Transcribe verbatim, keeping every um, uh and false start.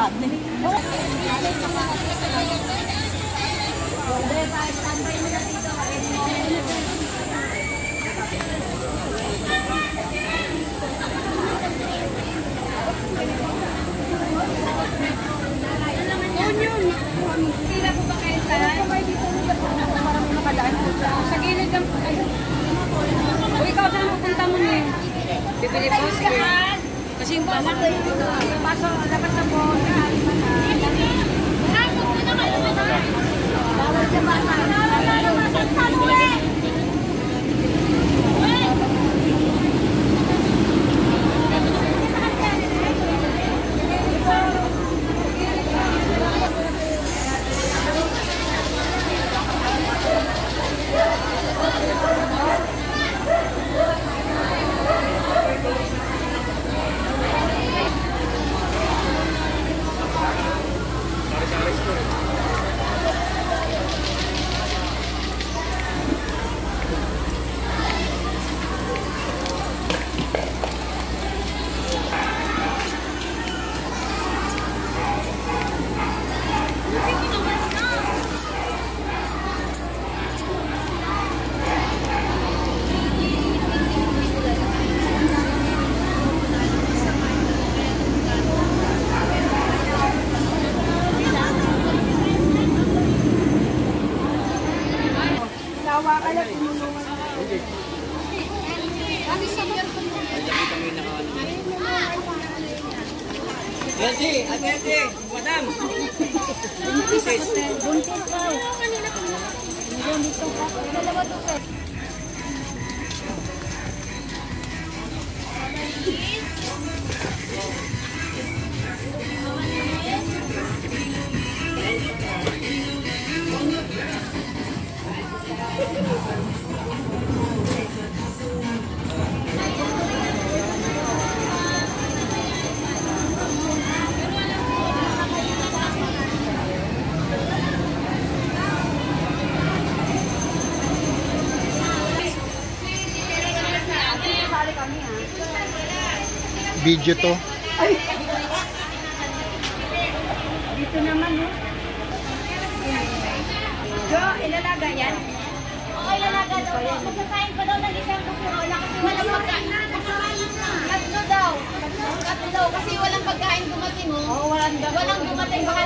ate. Tira po ba kayo sa? Parang nakadaan po siya. Sa gilid lang po kayo. O ikaw saan pupunta mo niya? Bibili po, sige. Kasi yung pasok na ito. Yung pasok, dapat na po. Bawal sa bata. Ate, ate, ate, madam. Buntis pa. Buntis pa. Dalawa to pa. Video to. Ay! Dito naman, no? Jo, ilalaga yan? Oo, ilalaga daw po. Magsasayin pa daw ng isang kasurola kasi walang pagkain. Tatlo daw. Tatlo daw kasi walang pagkain dumating. Oo, walang dumating. Walang dumating. Baka